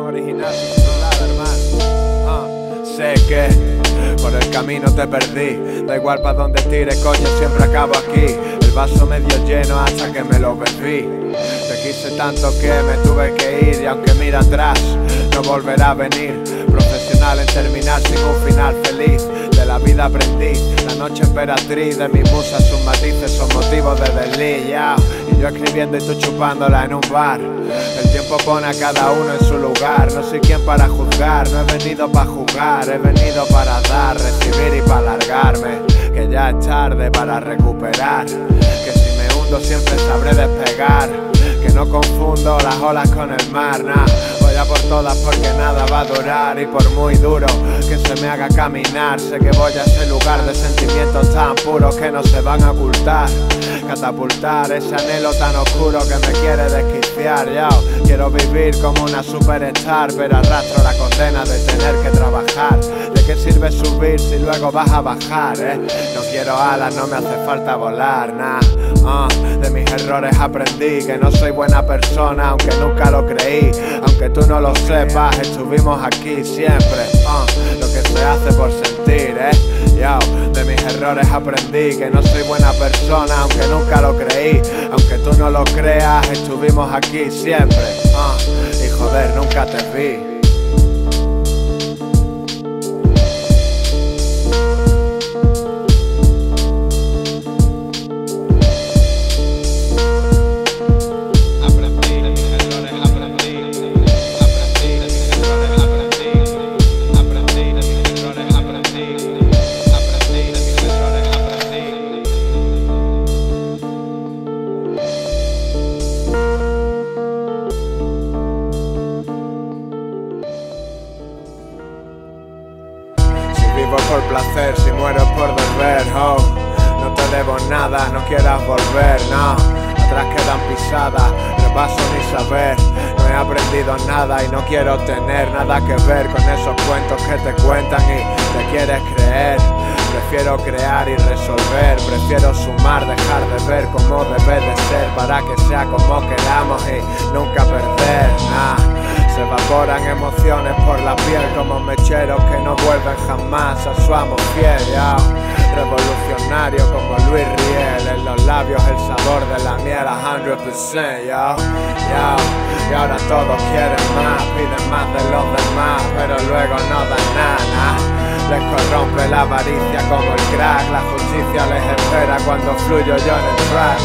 original sin su lado, hermano. Sé que por el camino te perdí. Da igual pa' donde tire, coño, siempre acabo aquí. El vaso medio lleno hasta que me lo bebí. Te quise tanto que me tuve que ir. Y aunque mira atrás, no volverá a venir. Profesional en terminar sin un final feliz. De la vida aprendí, la noche emperatriz. De mis musas sus matices son motivos de desliz, yeah. Y yo escribiendo y tú chupándola en un bar. El tiempo pone a cada uno en su lugar. No soy quien para juzgar, no he venido para jugar. He venido para dar, recibir y para largarme. Que ya es tarde para recuperar. Que si me hundo siempre sabré despegar. Que no confundo las olas con el mar, nah. Voy a por todas porque nada va a durar. Y por muy duro que se me haga caminar, sé que voy a ese lugar de sentimientos tan puros que no se van a ocultar. Catapultar ese anhelo tan oscuro que me quiere desquiciar, yo. Quiero vivir como una superstar, pero arrastro la condena de tener que trabajar. ¿De qué sirve subir si luego vas a bajar, No quiero alas, no me hace falta volar, nah. De mis errores aprendí que no soy buena persona, aunque nunca lo creí. Aunque tú no lo sepas, estuvimos aquí siempre. Lo que se hace por sentir, Yo, de mis errores aprendí que no soy buena persona, aunque nunca lo creí. Aunque tú no lo creas, estuvimos aquí siempre. Y joder, nunca te vi. Vivo por placer, si muero por deber, no te debo nada, no quieras volver, no. Atrás quedan pisadas, repaso ni saber. No he aprendido nada y no quiero tener nada que ver con esos cuentos que te cuentan y te quieres creer. Prefiero crear y resolver, prefiero sumar, dejar de ver cómo debe de ser, para que sea como queramos y nunca perder, nah. Se evaporan emociones por la piel como mecheros que no vuelven jamás a su amo fiel, yo. Revolucionario como Luis Riel, en los labios el sabor de la miel a 100%, yo. Y ahora todos quieren más, piden más de los demás, pero luego no dan nada. Les corrompe la avaricia como el crack, la justicia les espera cuando fluyo yo en el track,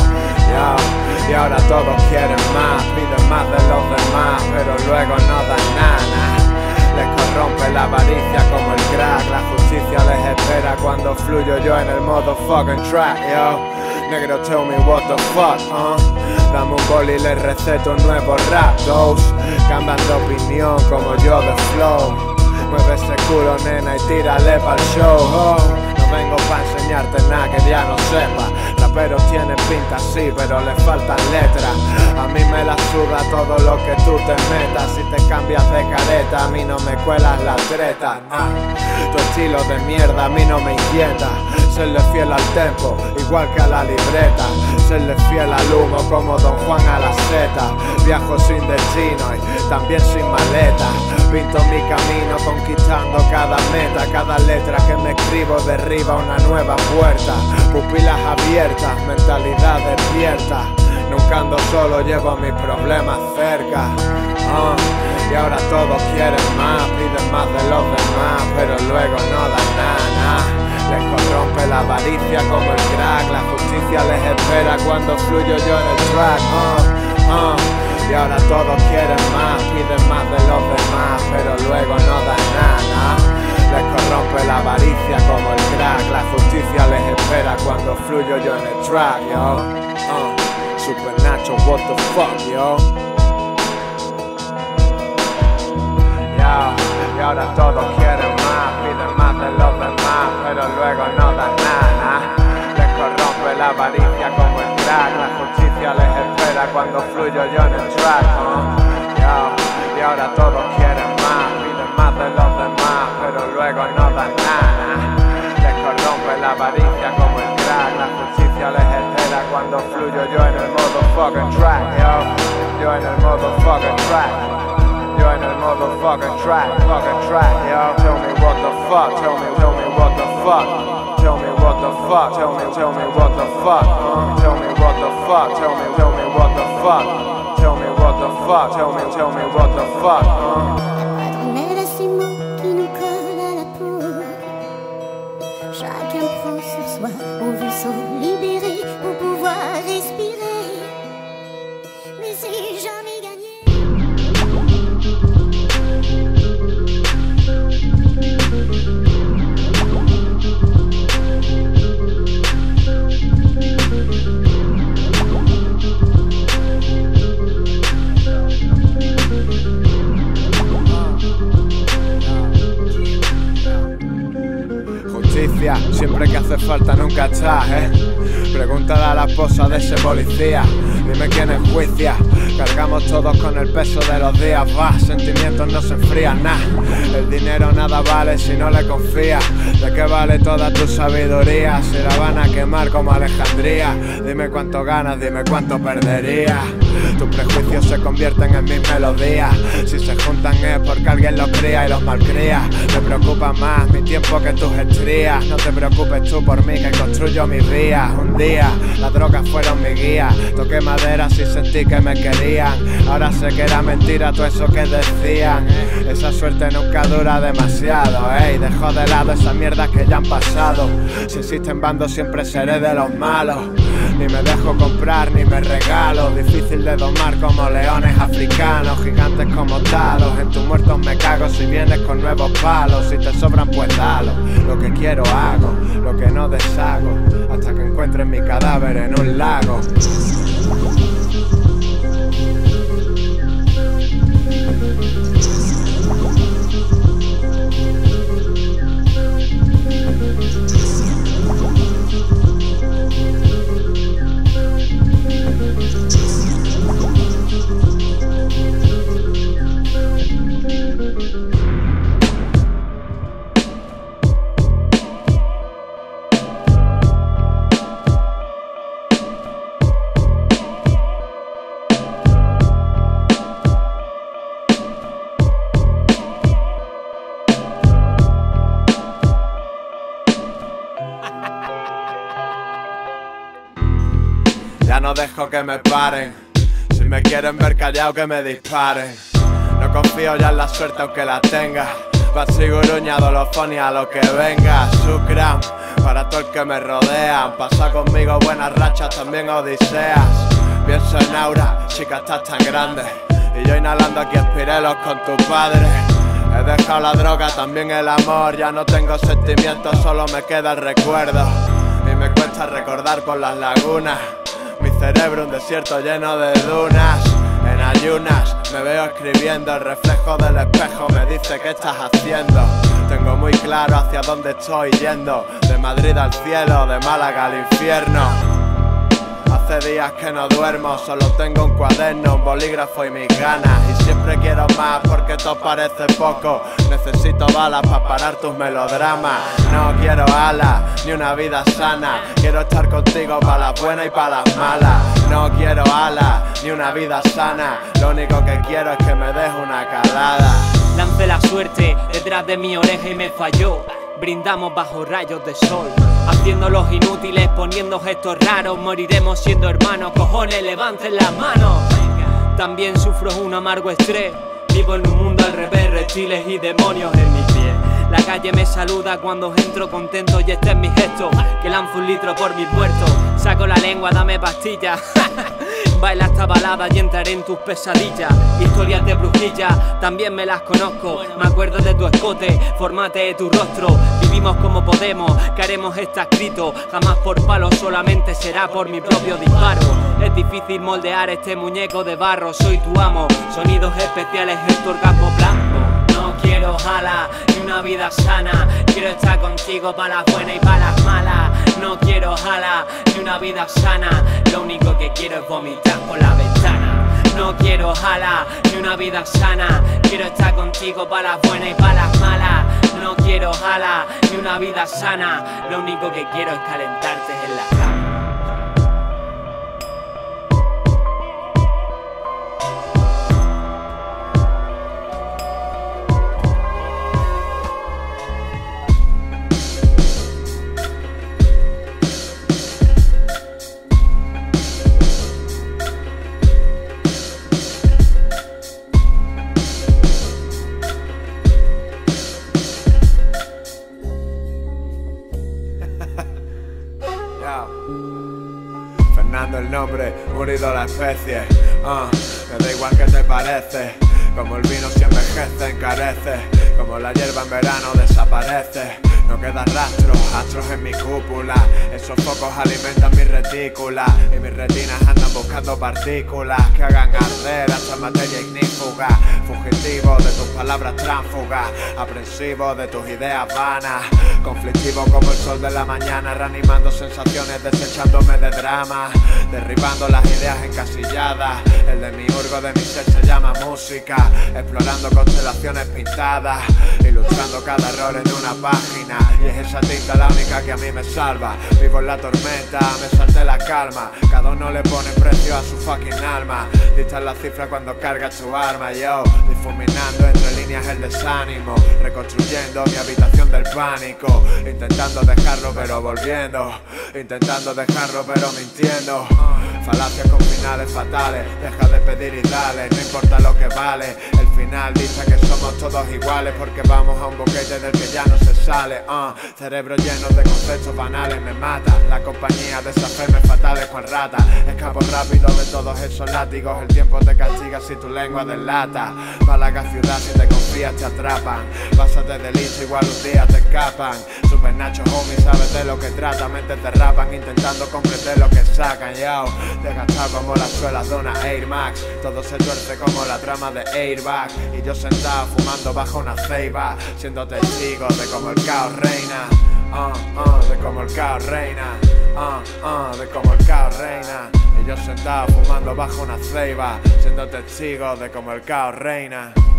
Y ahora todos quieren más, piden más de los demás, pero luego no dan nada. Les corrompe la avaricia como el crack, la justicia les espera cuando fluyo yo en el motherfucking track, yo. Negro, tell me what the fuck, Dame un boli y les receto un nuevo rap, those. Cambian de opinión como yo de flow. Mueve ese culo, nena, y tírale pa'l show, No vengo pa' enseñarte nada que ya no sepa. Raperos tienen pinta sí, pero les faltan letras. A mí me la suda todo lo que tú te metas. Si te cambias de careta, a mí no me cuelas la treta. Tu estilo de mierda a mí no me inquieta. Serle fiel al tempo, igual que a la libreta. Serle fiel al humo como Don Juan a la seta. Viajo sin destino y también sin maleta. Pinto mi camino conquistando cada meta. Cada letra que me escribo derriba una nueva puerta. Pupilas abiertas, mentalidad despierta. Nunca ando solo, llevo mis problemas cerca. Y ahora todos quieren más, piden más de los demás, pero luego no dan nada. Les corrompe la avaricia como el crack, la justicia les espera cuando fluyo yo en el track. Y ahora todos quieren más, piden más de los demás, pero luego no dan nada. Les corrompe la avaricia como el crack, la justicia les espera cuando fluyo yo en el track, yo. Super Nacho, what the fuck, yo. Y ahora todos quieren más, piden más de los demás, pero luego no dan nada. Les corrompe la avaricia como el crack, la justicia les espera cuando fluyo yo en el track, Y ahora todos quieren más, piden más de los demás, pero luego no dan nada. Les corrompe la avaricia como el crack, la justicia les espera cuando fluyo yo en el motherfucking track, yo en el motherfucking track. Yo en el modo fucking track, yo. Tell me what the fuck, tell me what the fuck. Tell me what the fuck, tell me what the fuck. Tell me what the fuck, tell me what the fuck. Tell me what the fuck, tell me what the fuck. On est là ces mots qui nous collent à la peau. Chacun prend sur soi, on veut s'en libérer pour pouvoir respirer. Mais c'est jamais gagné. Siempre que hace falta nunca está, Pregúntale a la esposa de ese policía. Dime quién enjuicia. Cargamos todos con el peso de los días. Sentimientos no se enfrían, El dinero nada vale si no le confías. ¿De qué vale toda tu sabiduría si la van a quemar como Alejandría? Dime cuánto ganas, dime cuánto perderías. Tus prejuicios se convierten en mis melodías. Si se juntan es porque alguien los cría y los malcría. Me preocupa más mi tiempo que tus estrías. No te preocupes tú por mí que construyo mis vías. Un día las drogas fueron mi guía. Toqué madera si sentí que me querían. Ahora sé que era mentira todo eso que decían. Esa suerte nunca dura demasiado, Dejo de lado esas mierdas que ya han pasado. Si existen bandos siempre seré de los malos. Ni me dejo comprar ni me regalo. Difícil de domar como leones africanos. Gigantes como talos. En tus muertos me cago si vienes con nuevos palos. Si te sobran pues dalo. Lo que quiero hago, lo que no deshago. Hasta que encuentres mi cadáver en un lago. Ya no dejo que me paren. Si me quieren ver callado que me disparen. No confío ya en la suerte aunque la tenga. Basiguruña, dolofonia, lo que venga. Sucram, para todo el que me rodea. Pasa conmigo buenas rachas, también odiseas. Pienso en Aura, chica estás tan grande. Y yo inhalando aquí espirelos con tu padre. He dejado la droga, también el amor. Ya no tengo sentimientos, solo me queda el recuerdo. Y me cuesta recordar por las lagunas. Mi cerebro un desierto lleno de dunas. En ayunas me veo escribiendo. El reflejo del espejo me dice qué estás haciendo. Tengo muy claro hacia dónde estoy yendo. De Madrid al cielo, de Málaga al infierno. Hace días que no duermo, solo tengo un cuaderno, un bolígrafo y mis ganas. Y siempre quiero más porque todo parece poco. Necesito balas para parar tus melodramas. No quiero alas, ni una vida sana. Quiero estar contigo para las buenas y para las malas. No quiero alas, ni una vida sana. Lo único que quiero es que me des una calada. Lancé la suerte detrás de mi oreja y me falló. Brindamos bajo rayos de sol, haciendo los inútiles, poniendo gestos raros. Moriremos siendo hermanos, cojones, levanten las manos. También sufro un amargo estrés. Vivo en un mundo al revés, reptiles y demonios en mis pies. La calle me saluda cuando entro contento y este es mi gesto, que lanzo un litro por mis muertos. Saco la lengua, dame pastillas. Baila esta balada y entraré en tus pesadillas. Historias de brujilla, también me las conozco. Me acuerdo de tu escote, formate de tu rostro. Vivimos como podemos, que haremos está escrito. Jamás por palo, solamente será por mi propio disparo. Es difícil moldear este muñeco de barro. Soy tu amo, sonidos especiales en tu orgasmo blanco. No quiero jala, ni una vida sana. Quiero estar contigo para las buenas y para las malas. No quiero jala, ni una vida sana. Lo único que quiero es vomitar por la ventana. No quiero jala, ni una vida sana. Quiero estar contigo para las buenas y para las malas. No quiero jala, ni una vida sana. Lo único que quiero es calentarte en la cama. hombre, murido la especie. Me da igual que te parece, como el vino si envejece, encarece, como la hierba en verano desaparece. No queda rastros, astros en mi cúpula. Esos focos alimentan mi retícula y mis retinas andan buscando partículas que hagan arder hasta materia ignífuga. Fugitivo de tus palabras tránsfugas, aprensivo de tus ideas vanas, conflictivo como el sol de la mañana, reanimando sensaciones, desechándome de drama, derribando las ideas encasilladas. El demiurgo de mi ser se llama música, explorando constelaciones pintadas, ilustrando cada error en una página. Y es esa tinta la única que a mí me salva. Vivo en la tormenta, me salté la calma. Cada uno le pone precio a su fucking alma. Dictas la cifra cuando cargas tu arma. Yo, difuminando entre líneas el desánimo, reconstruyendo mi habitación del pánico, intentando dejarlo pero volviendo, intentando dejarlo pero mintiendo. Falacias con finales fatales, deja de pedir y dale, no importa lo que vale. El final dice que somos todos iguales, porque vamos a un boquete del que ya no se sale. Cerebros llenos de conceptos banales me mata la compañía de esas femes fatales con rata. Escapo rápido de todos esos látigos, el tiempo te castiga si tu lengua delata. Málaga ciudad, si te confías te atrapan, pásate de listo igual un día te escapan. Super Nacho homie, sabes de lo que trata, mentes te rapan intentando comprender lo que sacan. Yo, desgastado como las suelas de una Air Max, todo se tuerce como la trama de Airbag. Y yo sentado fumando bajo una ceiba, siendo testigo de cómo el caos reina. De cómo el caos reina. De cómo el caos reina. Y yo sentado fumando bajo una ceiba, siendo testigo de cómo el caos reina.